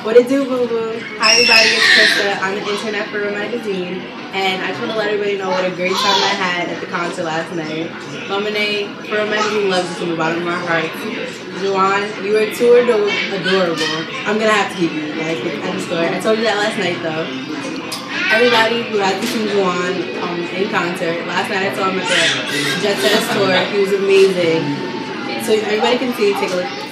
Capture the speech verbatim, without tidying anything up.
What it do, boo boo? Hi everybody, it's Krista. I'm an intern at Furrow Magazine, and I just want to let everybody know what a great time I had at the concert last night. Lemonade, Furrow Magazine loves you from the bottom of my heart. Juwan, you are too ador adorable. I'm gonna have to keep you, like, at the store. I told you that last night though. Everybody who has seen Juwan um, in concert, last night I saw him at the Jet Set store. He was amazing. So everybody can see, take a look.